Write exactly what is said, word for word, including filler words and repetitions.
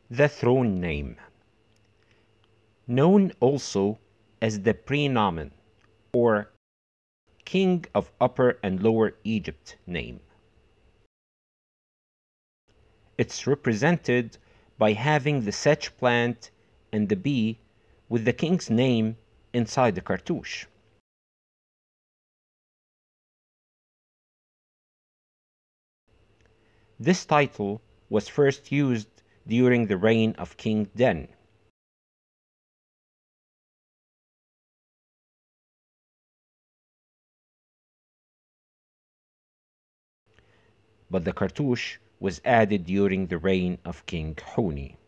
The throne name, known also as the praenomen or King of Upper and Lower Egypt name. It's represented by having the setch plant and the bee with the king's name inside the cartouche. This title was first used during the reign of King Den. But the cartouche was added during the reign of King Huni.